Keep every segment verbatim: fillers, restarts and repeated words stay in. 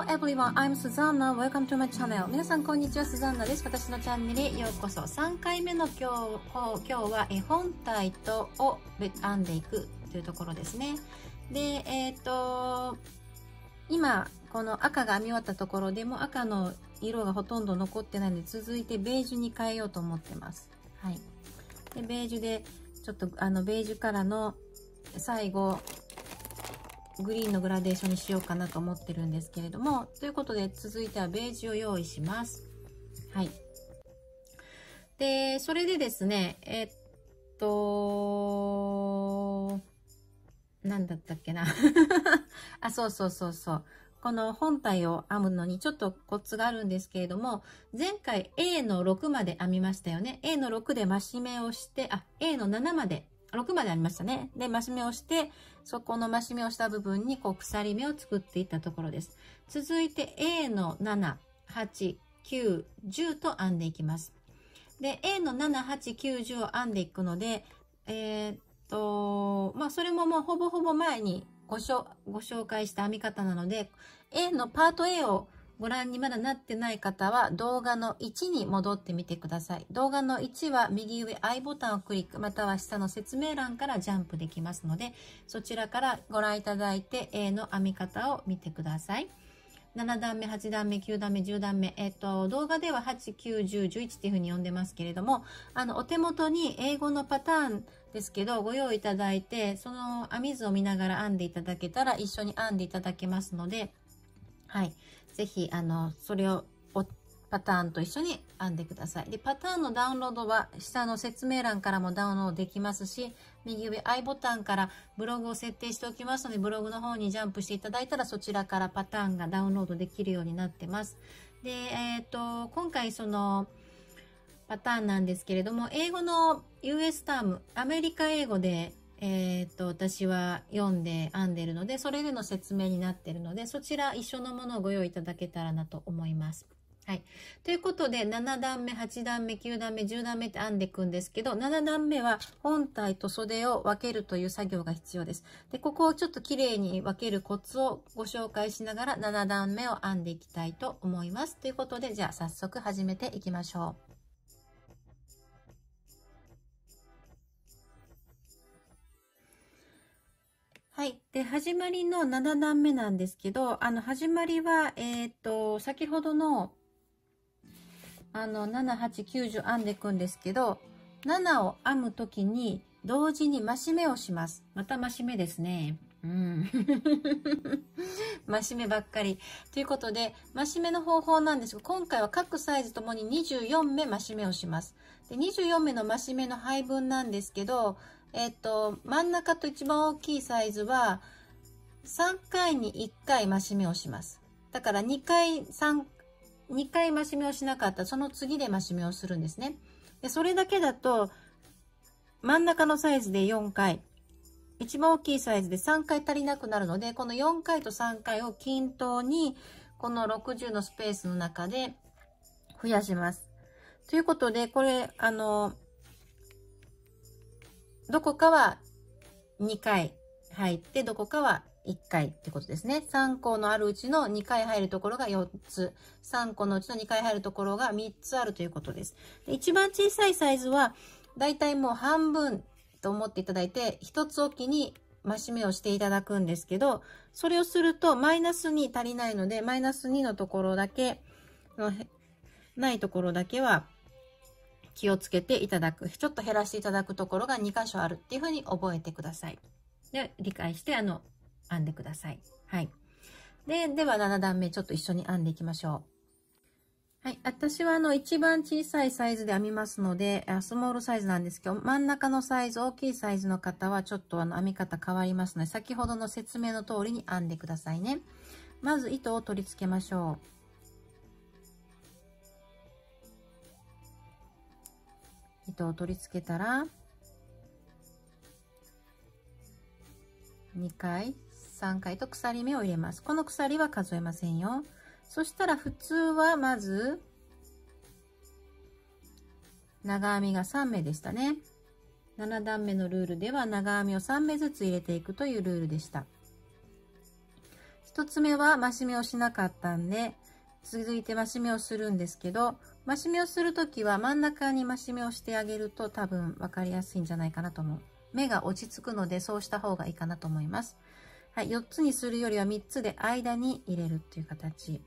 everyone, I'm Susanna. Welcome to my channel. 皆さんこんにちは、スザンナです。私のチャンネルへようこそ。さんかいめの今日、今日はえ本体とを編んでいくというところですね。で、えっと、今、この赤が編み終わったところでも赤の色がほとんど残ってないので、続いてベージュに変えようと思ってます。はい。で、ベージュで、ちょっとあの、ベージュからの最後、グリーンのグラデーションにしようかなと思ってるんですけれども、ということで続いてはベージュを用意します。はい。で、それでですね、えっと、なんだったっけな。あ、そうそうそうそう。この本体を編むのにちょっとコツがあるんですけれども、前回 エー のろくまで編みましたよね。エー のろくで増し目をして、あ、エー のななまで、ろくまで編みましたね。で、増し目をして、そこの増し目をした部分にこう鎖目を作っていったところです。続いて エー のなな、はち、きゅう、じゅうと編んでいきます。で、エー のなな、はち、きゅう、じゅうを編んでいくので、えー、っと、まあ、それももうほぼほぼ前にごしょご紹介した編み方なので、A のパート A をご覧にまだなってない方は動画のいちに戻ってみてください。動画のいちは右上 I ボタンをクリック、または下の説明欄からジャンプできますので、そちらからご覧いただいて A の編み方を見てください。なな段目、はち段目、きゅう段目、じゅう段目。えっと、動画でははち、きゅう、じゅう、じゅういちっていう風に呼んでますけれども、あの、お手元に英語のパターンですけど、ご用意いただいて、その編み図を見ながら編んでいただけたら一緒に編んでいただけますので、はい。ぜひ、あの、それをパターンと一緒に編んでください。で、パターンのダウンロードは下の説明欄からもダウンロードできますし、右上 I ボタンからブログを設定しておきますので、ブログの方にジャンプしていただいたらそちらからパターンがダウンロードできるようになってます。で、えっと、今回そのパターンなんですけれども、英語の ユーエス ターム、アメリカ英語でえっと、私は読んで編んでるので、それでの説明になってるので、そちら一緒のものをご用意いただけたらなと思います。はい。ということで、なな段目、はち段目、きゅう段目、じゅう段目って編んでいくんですけど、なな段目は本体と袖を分けるという作業が必要です。で、ここをちょっときれいに分けるコツをご紹介しながらなな段目を編んでいきたいと思います。ということで、じゃあ早速始めていきましょう。はい。で、始まりのなな段目なんですけど、あの、始まりは、えっと、先ほどの、あの、なな、はち、きゅう、じゅう編んでいくんですけど、ななを編むときに、同時に増し目をします。また増し目ですね。うん。増し目ばっかり。ということで、増し目の方法なんですが、今回は各サイズともににじゅうよん目増し目をします。で、にじゅうよん目の増し目の配分なんですけど、えっと、真ん中と一番大きいサイズは、さんかいにいっかい増し目をします。だからにかい、さん、にかい増し目をしなかったら、その次で増し目をするんですね。で、それだけだと、真ん中のサイズでよんかい、一番大きいサイズでさんかい足りなくなるので、このよんかいとさんかいを均等に、このろくじゅうのスペースの中で増やします。ということで、これ、あの、どこかはにかい入って、どこかはいっかいってことですね。さんこのあるうちのにかい入るところがよっつ、さんこのうちのにかい入るところがみっつあるということです。で、一番小さいサイズは、だいたいもう半分と思っていただいて、一つおきに増し目をしていただくんですけど、それをするとマイナスに足りないので、マイナスにのところだけ、ないところだけは、気をつけていただく。ちょっと減らしていただくところがに箇所あるっていうふうに覚えてください。で、理解して、あの、編んでください。はい。で、ではなな段目ちょっと一緒に編んでいきましょう。はい。私はあの、一番小さいサイズで編みますので、スモールサイズなんですけど、真ん中のサイズ、大きいサイズの方はちょっとあの、編み方変わりますので、先ほどの説明の通りに編んでくださいね。まず糸を取り付けましょう。糸を取り付けたらにかい、さんかいと鎖目を入れます。この鎖は数えませんよ。そしたら普通はまず長編みがさん目でしたね。なな段目のルールでは長編みをさん目ずつ入れていくというルールでした。 一つ目は増し目をしなかったんで、続いて増し目をするんですけど、増し目をするときは真ん中に増し目をしてあげると多分分かりやすいんじゃないかなと思う。目が落ち着くのでそうした方がいいかなと思います。はい、よっつにするよりはみっつで間に入れるっていう形。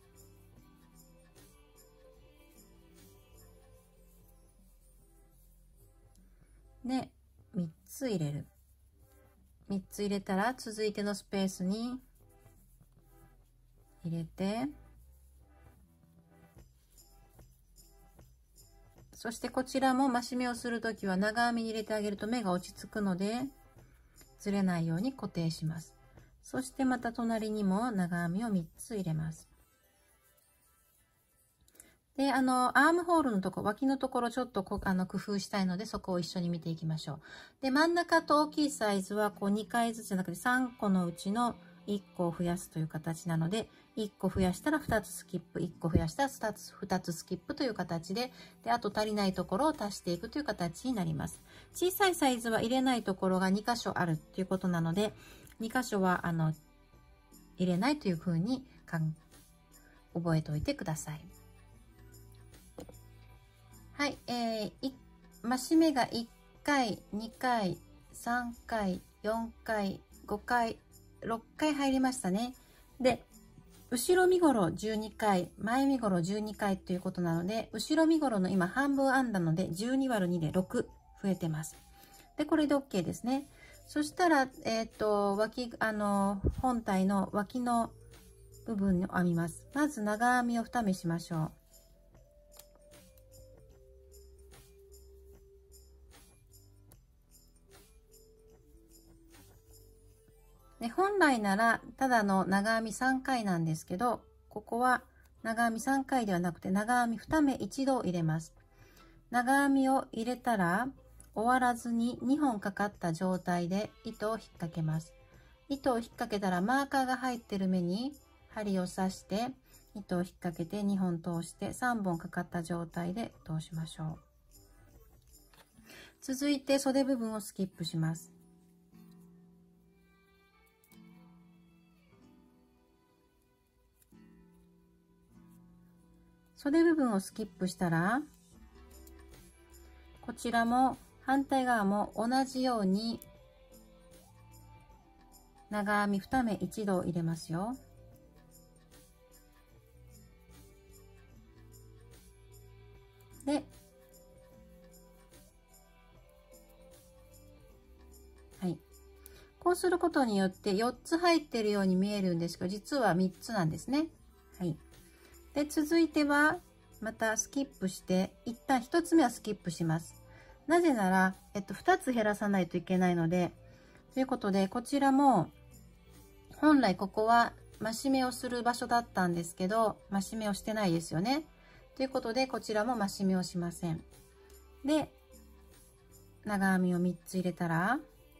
で、みっつ入れる。みっつ入れたら続いてのスペースに入れて、そしてこちらも増し目をするときは長編みに入れてあげると目が落ち着くので、ずれないように固定します。そしてまた隣にも長編みをみっつ入れます。で、あの、アームホールのとこ、脇のところちょっとこあの工夫したいので、そこを一緒に見ていきましょう。で、真ん中と大きいサイズはこうにかいずつじゃなくてさんこのうちのいっこを増やすという形なので、いっこ増やしたらふたつスキップ、いっこ増やしたらふたつ、ふたつスキップという形で、で、あと足りないところを足していくという形になります。小さいサイズは入れないところがにかしょあるということなので、にかしょはあの入れないというふうにかん覚えておいてください。はい、えー、い増し目がいっかい、にかい、さんかい、よんかい、ごかい、ろっかい入りましたね。で、後ろ身ごろじゅうにかい、前身ごろじゅうにかいということなので、後ろ身ごろの今半分編んだので、じゅうに割るにでろく増えてます。で、これで OK ですね。そしたら、えっと、脇、あの、本体の脇の部分を編みます。まず長編みをに目しましょう。で、本来ならただの長編みさんかいなんですけど、ここは長編みさんかいではなくて長編みに目一度入れます。長編みを入れたら終わらずににほんかかった状態で糸を引っ掛けます。糸を引っ掛けたらマーカーが入ってる目に針を刺して糸を引っ掛けてにほん通してさんぼんかかった状態で通しましょう。続いて袖部分をスキップします。袖部分をスキップしたら、こちらも反対側も同じように長編みに目一度入れますよ。で、はい。こうすることによってよっつ入ってるように見えるんですけど、実はみっつなんですね。はい。で、続いては、またスキップして、一旦ひとつめはスキップします。なぜなら、えっと、ふたつ減らさないといけないので、ということで、こちらも、本来ここは増し目をする場所だったんですけど、増し目をしてないですよね。ということで、こちらも増し目をしません。で、長編みをみっつ入れたら、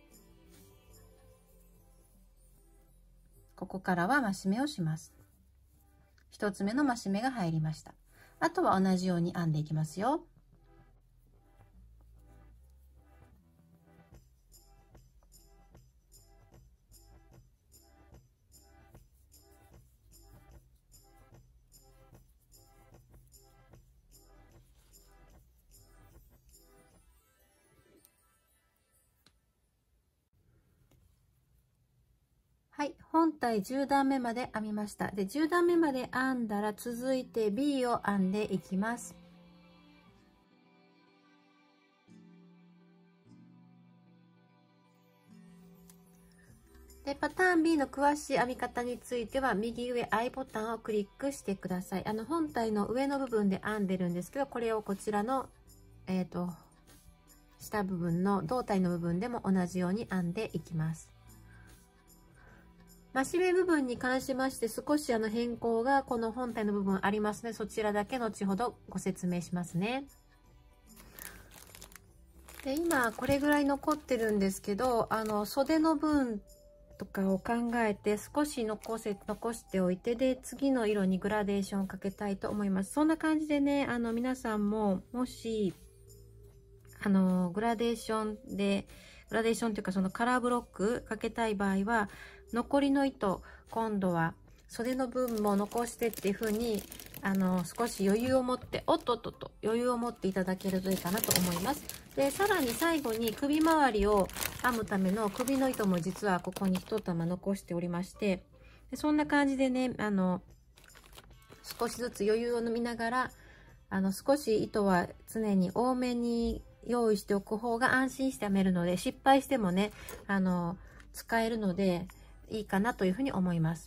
ここからは増し目をします。ひとつめの増し目が入りました。あとは同じように編んでいきますよ。はい、本体じゅう段目まで編みました。で、じゅう段目まで編んだら続いて ビー を編んでいきます。で、パターン ビー の詳しい編み方については右上 I ボタンをクリックしてください。あの本体の上の部分で編んでるんですけど、これをこちらのえっと下部分の胴体の部分でも同じように編んでいきます。増し目部分に関しまして少しあの変更がこの本体の部分ありますので、そちらだけ後ほどご説明しますね。で、今これぐらい残ってるんですけど、あの袖の分とかを考えて少し残せ残しておいて、で次の色にグラデーションをかけたいと思います。そんな感じでね、あの皆さんももしあのグラデーションでグラデーションというかそのカラーブロックかけたい場合は、残りの糸、今度は袖の部分も残してっていう風に、あの、少し余裕を持って、おっとっとっと余裕を持っていただけるといいかなと思います。で、さらに最後に首周りを編むための首の糸も実はここに一玉残しておりまして、でそんな感じでね、あの、少しずつ余裕を見ながら、あの、少し糸は常に多めに用意しておく方が安心して編めるので、失敗してもね、あの、使えるのでいいかなというふうに思います。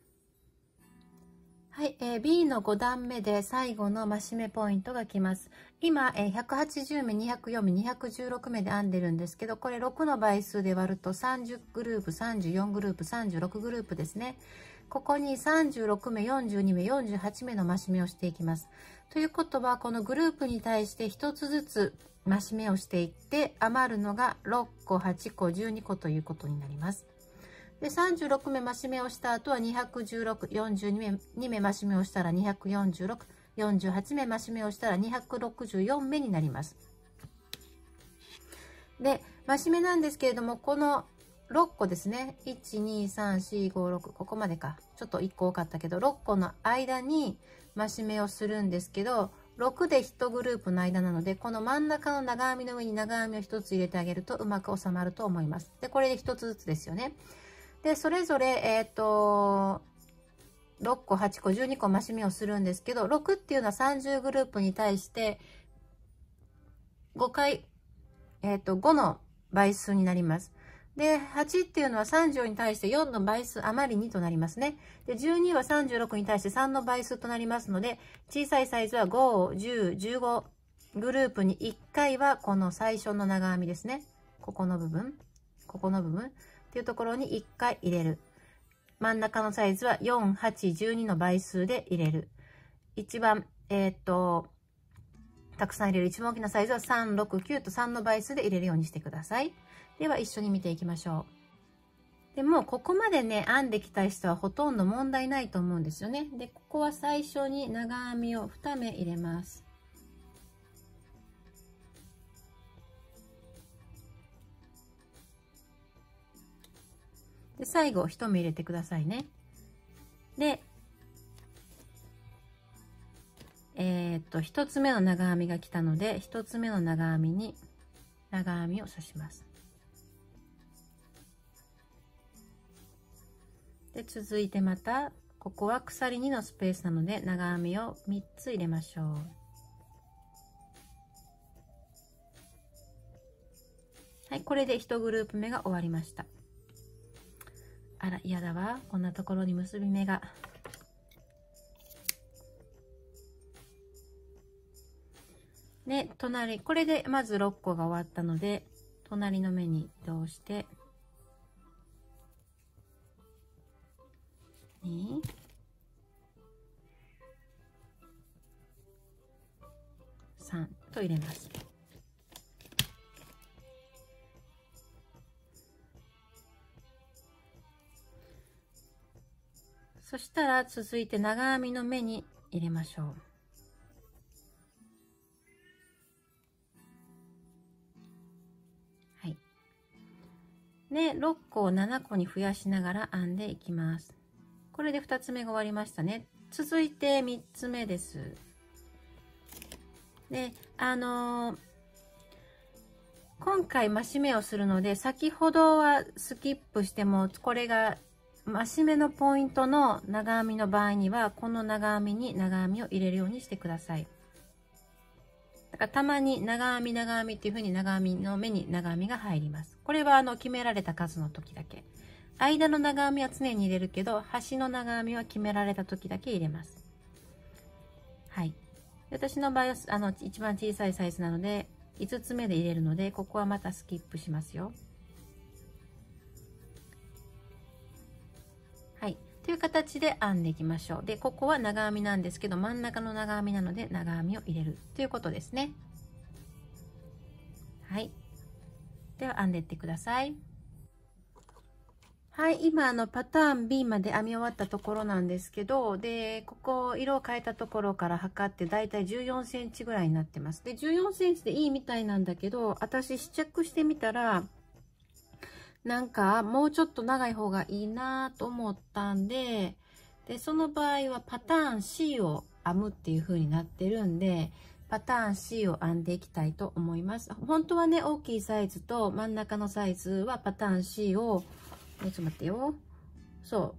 はい、えー、ビー のご段目で最後の増し目ポイントがきます。今、えー、ひゃくはちじゅう目、にひゃくよん目、にひゃくじゅうろく目で編んでるんですけど、これろくの倍数で割るとさんじゅうグループ、さんじゅうよんグループ、さんじゅうろくグループですね。ここにさんじゅうろく目、よんじゅうに目、よんじゅうはち目の増し目をしていきます。ということは、このグループに対してひとつずつ増し目をしていって、余るのがろっこ、はちこ、じゅうにこということになります。で、さんじゅうろく目増し目をした後はにひゃくじゅうろく、よんじゅうに目、に目増し目をしたらにひゃくよんじゅうろく、よんじゅうはち目増し目をしたらにひゃくろくじゅうよん目になります。で、増し目なんですけれども、このろっこですね。いち、に、さん、よん、ご、ろく、ここまでか。ちょっといっこ多かったけど、ろっこの間に増し目をするんですけど、ろくでいちグループの間なので、この真ん中の長編みの上に長編みをひとつ入れてあげるとうまく収まると思います。で、これでひとつずつですよね。で、それぞれ、えっと、ろっこ、はちこ、じゅうにこ増し目をするんですけど、ろくっていうのはさんじゅうグループに対してごかい、えっと、ごの倍数になります。で、はちっていうのはさんじゅうに対してよんの倍数余りにとなりますね。で、じゅうにはさんじゅうろくに対してさんの倍数となりますので、小さいサイズはご、じゅう、じゅうごグループにいっかいはこの最初の長編みですね。ここの部分、ここの部分っていうところにいっかい入れる。真ん中のサイズはよん、はち、じゅうにの倍数で入れる。一番、えー、っと、たくさん入れる一番大きなサイズはさん、ろく、きゅうとさんの倍数で入れるようにしてください。では一緒に見ていきましょう。でもうここまでね、編んできた人はほとんど問題ないと思うんですよね。で、ここは最初に長編みをに目入れます。で、最後いち目入れてくださいね。で、えー、っと、ひとつめの長編みが来たので、ひとつめの長編みに長編みを刺します。で、続いてまた、ここは鎖にのスペースなので、長編みをみっつ入れましょう。はい、これでいちグループ目が終わりました。あら、嫌だわ。こんなところに結び目が。で、隣、これでまずろっこが終わったので、隣の目に移動して、に、さんと入れます。そしたら続いて長編みの目に入れましょう。はい。で、ろっこをななこに増やしながら編んでいきます。これでふたつめが終わりましたね。続いてみっつめです。で、あのー、今回増し目をするので、先ほどはスキップしても、これが増し目のポイントの長編みの場合には、この長編みに長編みを入れるようにしてください。だからたまに長編み長編みっていう風に長編みの目に長編みが入ります。これはあの決められた数の時だけ。間の長編みは常に入れるけど、端の長編みは決められた時だけ入れます。はい。私の場合はあの一番小さいサイズなので、いつつめで入れるので、ここはまたスキップしますよ。はい。という形で編んでいきましょう。で、ここは長編みなんですけど、真ん中の長編みなので、長編みを入れるということですね。はい。では編んでいってください。はい、今あのパターン ビー まで編み終わったところなんですけど、で、ここ色を変えたところから測ってだいたいじゅうよんセンチぐらいになってます。で、じゅうよんセンチでいいみたいなんだけど、私試着してみたら、 なんかもうちょっと長い方がいいなと思ったんで、で、その場合はパターン シー を編むっていう風になってるんで、パターン シー を編んでいきたいと思います。本当はね、大きいサイズと真ん中のサイズはパターン シー を、ちょっと待ってよ。そう。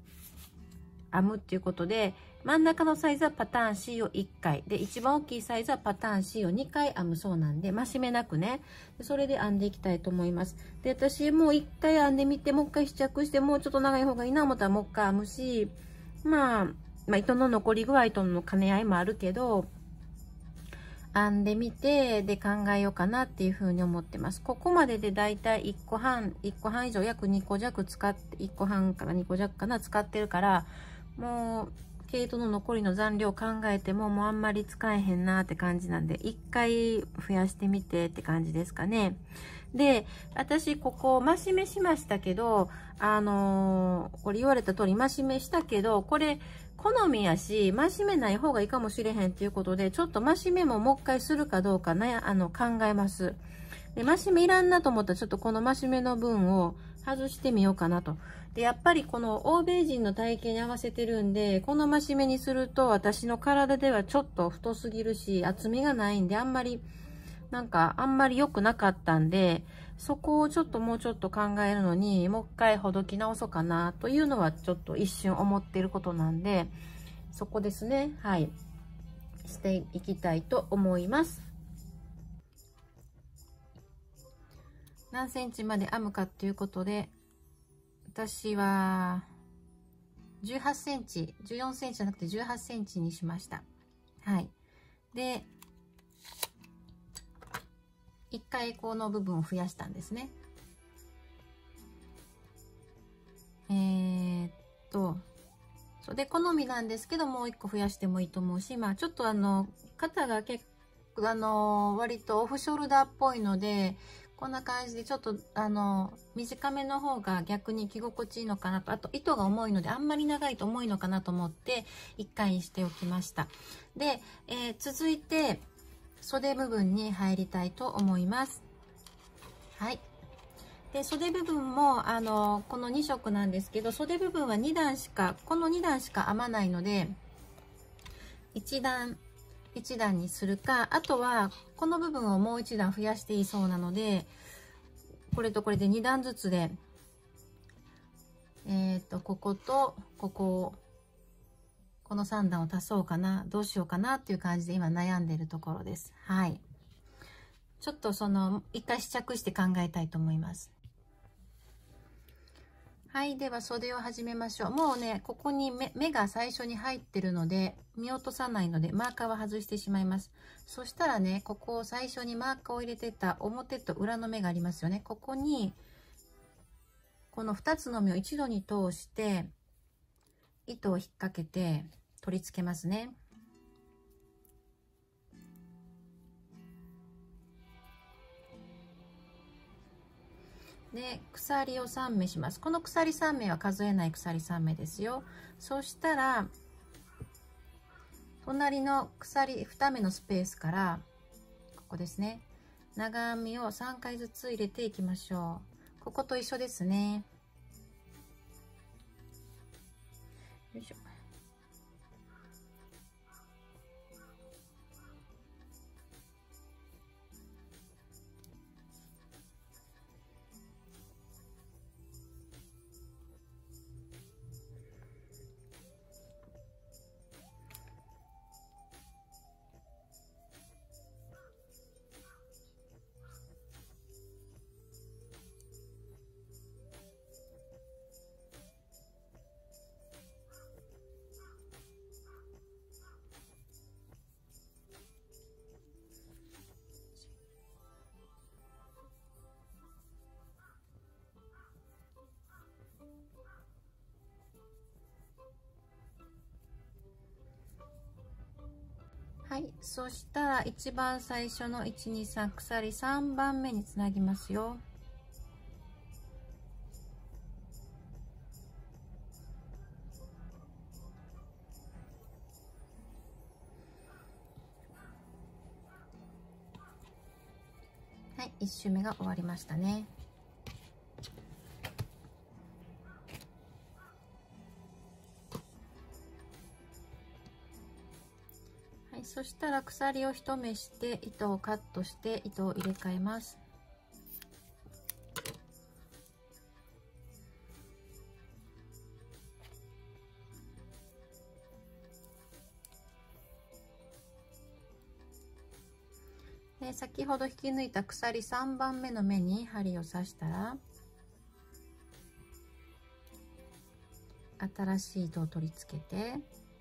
編むっていうことで、真ん中のサイズはパターン シー をいっかい。で、一番大きいサイズはパターン シー をにかい編むそうなんで、ましめなくね。それで編んでいきたいと思います。で、私もういっかい編んでみて、もう一回試着して、もうちょっと長い方がいいな思ったらもう一回編むし、まあ、まあ、糸の残り具合との兼ね合いもあるけど、編んでみて、で考えようかなっていうふうに思ってます。ここまででだいたいいっこはん、いっこはん以上、約にこ弱使って、いっこはんからにこ弱かな、使ってるから、もう、毛糸の残りの残量考えても、もうあんまり使えへんなって感じなんで、いっかい増やしてみてって感じですかね。で、私、ここ、増し目しましたけど、あのー、これ言われた通り、増し目したけど、これ、好みやし、増し目ない方がいいかもしれへんっていうことで、ちょっと増し目ももう一回するかどうかね、あの、考えます。で、増し目いらんなと思ったら、ちょっとこの増し目の分を外してみようかなと。で、やっぱりこの欧米人の体型に合わせてるんで、この増し目にすると、私の体ではちょっと太すぎるし、厚みがないんで、あんまり、なんか、あんまり良くなかったんで、そこをちょっともうちょっと考えるのに、もう一回ほどき直そうかなというのはちょっと一瞬思っていることなんで、そこですね。はい。していきたいと思います。何センチまで編むかっていうことで、私はじゅうはちセンチ、じゅうよんセンチじゃなくてじゅうはちセンチにしました。はい。で、いっかいこの部分を増やしたんですね。えー、っと、そうで、好みなんですけど、もういっこ増やしてもいいと思うし、まあちょっとあの、肩が結構、あの、割とオフショルダーっぽいので、こんな感じでちょっとあの、短めの方が逆に着心地いいのかなと、あと糸が重いので、あんまり長いと重いのかなと思って、いっかいにしておきました。で、えー、続いて、袖部分に入りたいと思います。はい。で、袖部分も、あの、このに色なんですけど、袖部分はに段しか、このに段しか編まないので、いち段、いち段にするか、あとは、この部分をもういち段増やしていいそうなので、これとこれでに段ずつで、えっと、ここと、ここを、このさん段を足そうかな、どうしようかなっていう感じで今悩んでるところです。はい。ちょっとその、一回試着して考えたいと思います。はい。では、袖を始めましょう。もうね、ここに 目, 目が最初に入ってるので、見落とさないので、マーカーは外してしまいます。そしたらね、ここを最初にマーカーを入れてた表と裏の目がありますよね。ここに、このふたつの目を一度に通して、糸を引っ掛けて取り付けますね。で、鎖をさん目します。この鎖さん目は数えない鎖さん目ですよ。そしたら、隣の鎖に目のスペースから、ここですね。長編みをさんかいずつ入れていきましょう。ここと一緒ですね。よいしょ。はい。そしたら一番最初のいち、に、さん、鎖さんばんめにつなぎますよ。はい。いち周目が終わりましたね。 そしたら鎖を一目して糸をカットして糸を入れ替えます。で先ほど引き抜いた鎖さんばんめの目に針を刺したら、新しい糸を取り付けて、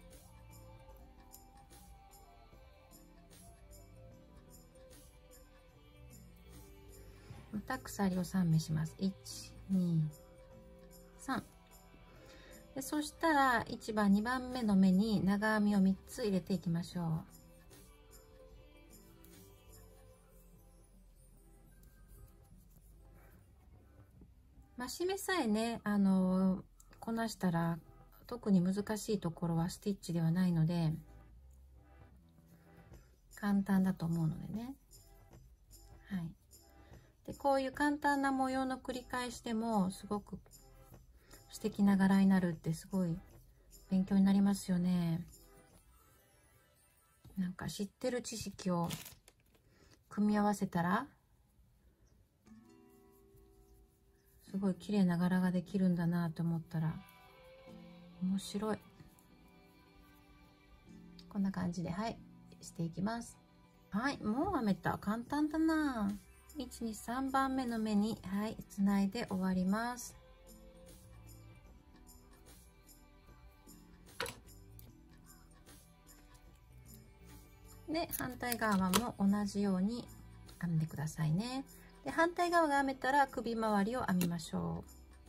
また鎖をさん目します。いち、に、さん。でそしたらいちばんにばんめの目に長編みをみっつ入れていきましょう。増し目さえね、あのこなしたら特に難しいところはスティッチではないので簡単だと思うのでね。はい。でこういう簡単な模様の繰り返しでもすごく素敵な柄になるってすごい勉強になりますよね。なんか知ってる知識を組み合わせたらすごい綺麗な柄ができるんだなと思ったら面白い。こんな感じで、はい、していきます。はい、もう編めた。簡単だな。いち、に、さんばんめの目に、はい、つないで終わります。で、反対側も同じように編んでくださいね。で反対側が編めたら首周りを編みましょ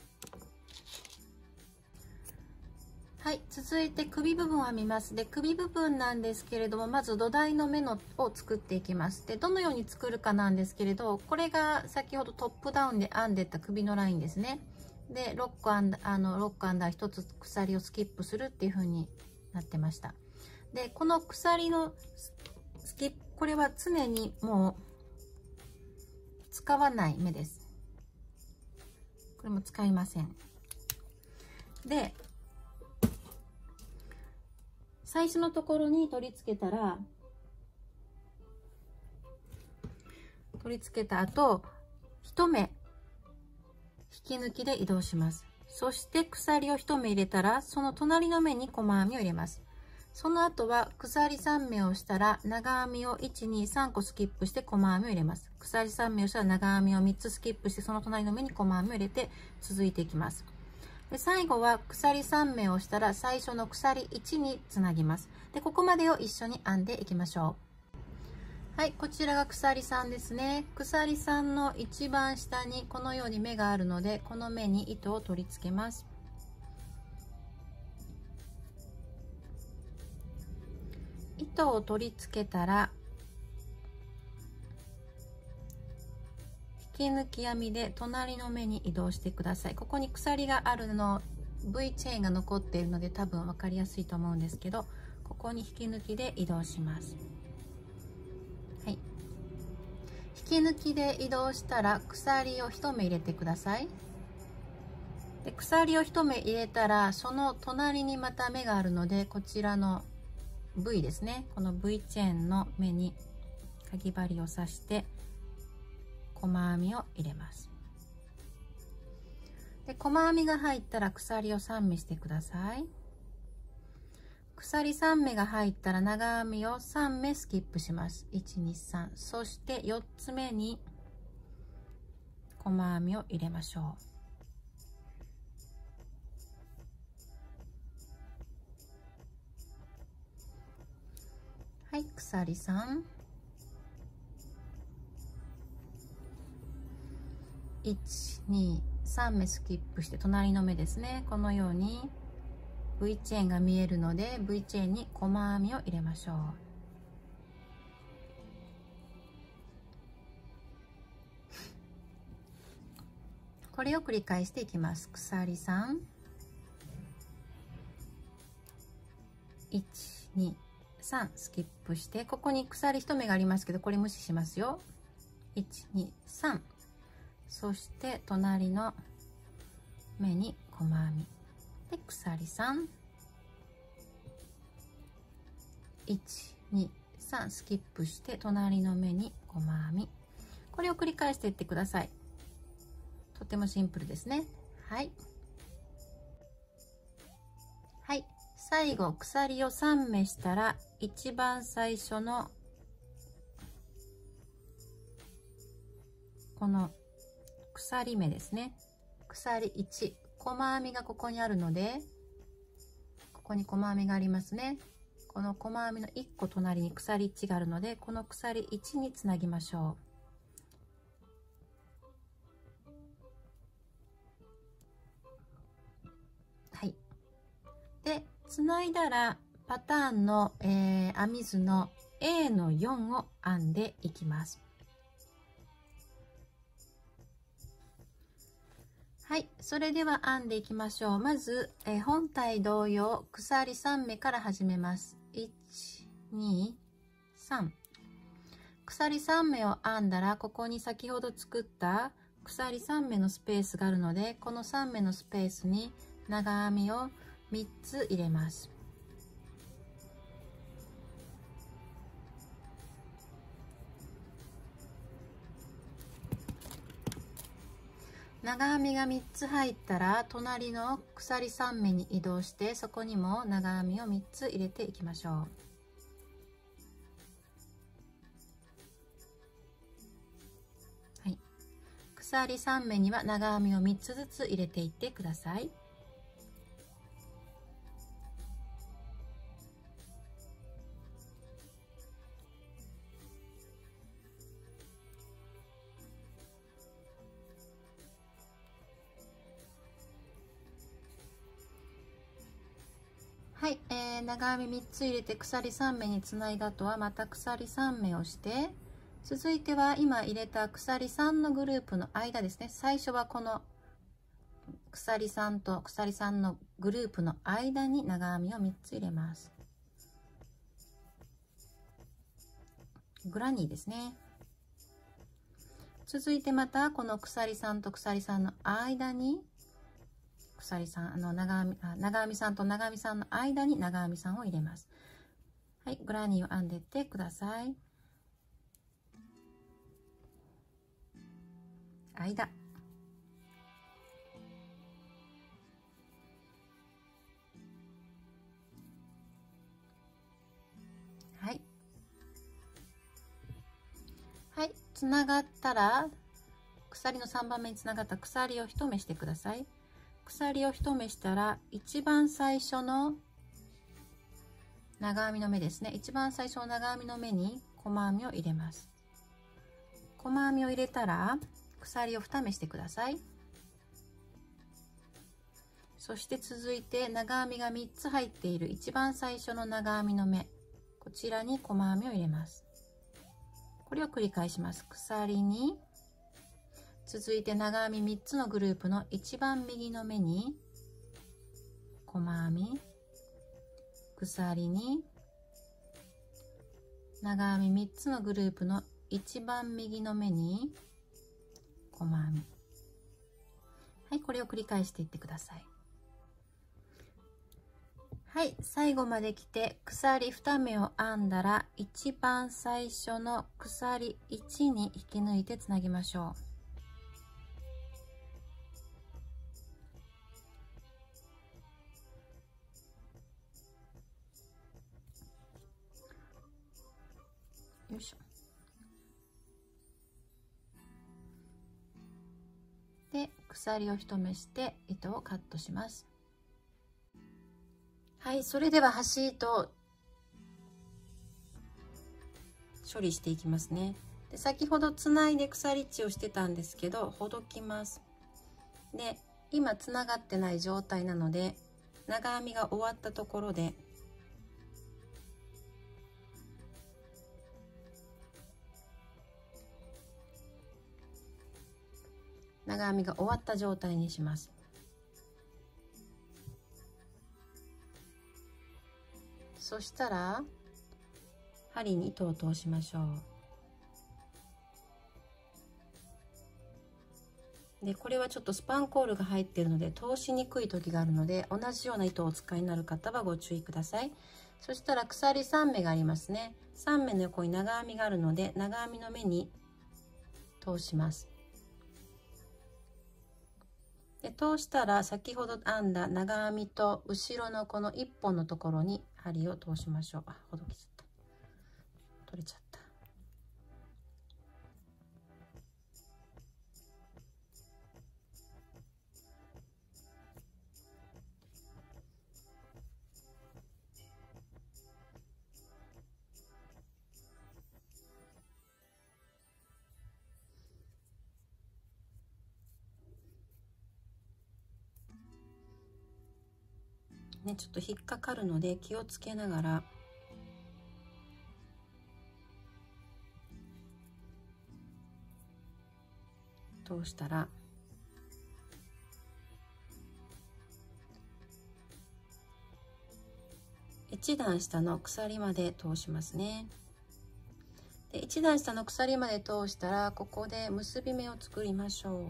う。はい、続いて首部分を編みます。で首部分なんですけれども、まず土台の目のを作っていきます。でどのように作るかなんですけれど、これが先ほどトップダウンで編んでた首のラインですね。でろっこ編んだあのろっこ編んだらひとつ鎖をスキップするっていう風になってました。でこの鎖のスキップ、これは常にもう使わない目です。これも使いません。で最初のところに取り付けたら、取り付けた後一目引き抜きで移動します。そして鎖を一目入れたら、その隣の目に細編みを入れます。その後は鎖さん目をしたら長編みをいち、に、さんこスキップして細編みを入れます。鎖さん目をしたら長編みをみっつスキップして、その隣の目に細編みを入れて続いていきます。で最後は鎖さん目をしたら最初の鎖いちにつなぎます。でここまでを一緒に編んでいきましょう。はい、こちらが鎖さんですね。鎖さんの一番下にこのように目があるので、この目に糸を取り付けます。糸を取り付けたら引き抜き編みで隣の目に移動してください。ここに鎖があるの V チェーンが残っているので多分分かりやすいと思うんですけど、ここに引き抜きで移動します。はい、引き抜きで移動したら鎖を一目入れてください。で鎖を一目入れたらその隣にまた目があるので、こちらのV ですね、この V チェーンの目にかぎ針を刺して細編みを入れます。で細編みが入ったら鎖をさん目してください。鎖さん目が入ったら長編みをさん目スキップします。いち、に、さん。そしてよっつめに細編みを入れましょう。はい、鎖さん、いち、に、さん目スキップして隣の目ですね、このように V チェーンが見えるので V チェーンに細編みを入れましょう。これを繰り返していきます。鎖さん、いち、に、さんスキップして、ここに鎖一目がありますけどこれ無視しますよ。いち、に、さん。そして隣の目に細編みで鎖さん、いち、に、 さんスキップして隣の目に細編み、これを繰り返していってください。とてもシンプルですね。はいはい、最後鎖をさん目したら一番最初のこの鎖目ですね、鎖いち、細編みがここにあるので、ここに細編みがありますね。この細編みのいっこ隣に鎖いちがあるので、この鎖いちにつなぎましょう。はい、でつないだらパターンの、えー、編み図の エーのよんを編んでいきます。はい、それでは編んでいきましょう。まず、えー、本体同様鎖さん目から始めます。いち、に、さん、鎖さん目を編んだら、ここに先ほど作った鎖さん目のスペースがあるので、このさん目のスペースに長編みをみっつ入れます。長編みがみっつ入ったら、隣の鎖さん目に移動して、そこにも長編みをみっつ入れていきましょう。はい、鎖さん目には長編みをみっつずつ入れていってください。はい、えー、長編みみっつ入れて鎖さん目につないだ後はまた鎖さん目をして、続いては今入れた鎖さんのグループの間ですね。最初はこの鎖さんと鎖さんのグループの間に長編みをみっつ入れます。グラニーですね。続いてまたこの鎖さんと鎖さんの間に鎖さん、あの長編み、あ長編みさんと長編みさんの間に長編みさんを入れます。はい、グラニーを編んでってください。間。はい。はい、つながったら鎖のさんばんめにつながった鎖を一目してください。鎖を一目したら一番最初の長編みの目ですね。一番最初の長編みの目に細編みを入れます。細編みを入れたら鎖を二目してください。そして続いて長編みがみっつ入っている一番最初の長編みの目、こちらに細編みを入れます。これを繰り返します。鎖に続いて長編みみっつのグループの一番右の目に細編み、鎖に長編みみっつのグループの一番右の目に細編み。はい、これを繰り返していってください。はい、最後まで来て鎖に目を編んだら一番最初の鎖いちに引き抜いてつなぎましょう。よいしょ。で、鎖を一目して糸をカットします。はい、それでは端糸処理していきますね。で、先ほどつないで鎖地をしてたんですけど、ほどきます。で、今つながってない状態なので、長編みが終わったところで長編みが終わった状態にします。そしたら針に糸を通しましょう。で、これはちょっとスパンコールが入っているので通しにくい時があるので、同じような糸をお使いになる方はご注意ください。 そしたら鎖さん目がありますね。さん目の横に長編みがあるので、長編みの目に通します。で通したら先ほど編んだ長編みと後ろのこのいっぽんのところに針を通しましょう。あ、ほどけちゃった。取れちゃった。ね、ちょっと引っかかるので気をつけながら通したら、一段下の鎖まで通しますね。で一段下の鎖まで通したら、ここで結び目を作りましょう。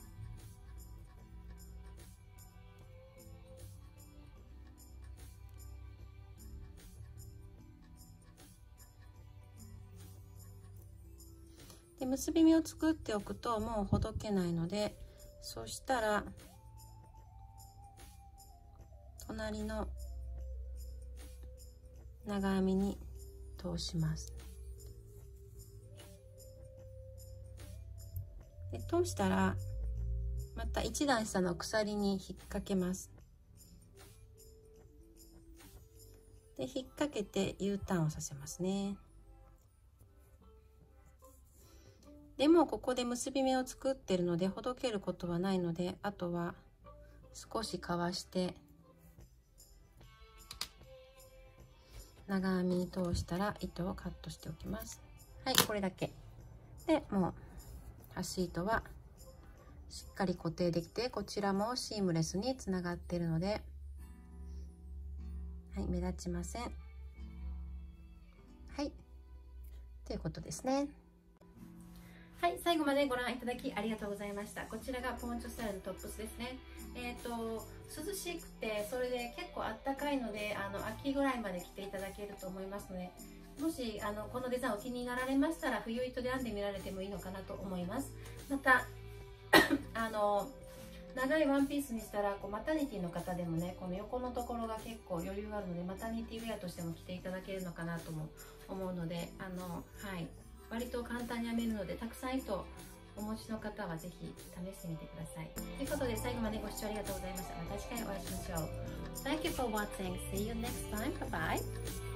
で結び目を作っておくともうほどけないので、そしたら隣の長編みに通します。で通したらまた一段下の鎖に引っ掛けます。で引っ掛けて U ターンをさせますね。でもここで結び目を作ってるのでほどけることはないので、あとは少しかわして長編みに通したら糸をカットしておきます。はい、これだけでもう端糸はしっかり固定できて、こちらもシームレスにつながっているので、はい、目立ちません。はいということですね。はい、最後までご覧いただきありがとうございました。こちらがポンチョスタイルのトップスですね。えっと涼しくて、それで結構あったかいので、あの秋ぐらいまで着ていただけると思いますので、もしあのこのデザインお気になられましたら、冬糸で編んでみられてもいいのかなと思います。またあの長いワンピースにしたら、こうマタニティの方でもね、この横のところが結構余裕があるので、マタニティウェアとしても着ていただけるのかなとも思うので、あのはい割と簡単に編めるので、たくさん糸お持ちの方はぜひ試してみてください。ということで最後までご視聴ありがとうございました。また次回お会いしましょう。Thank you for watching. See you next time. Bye bye.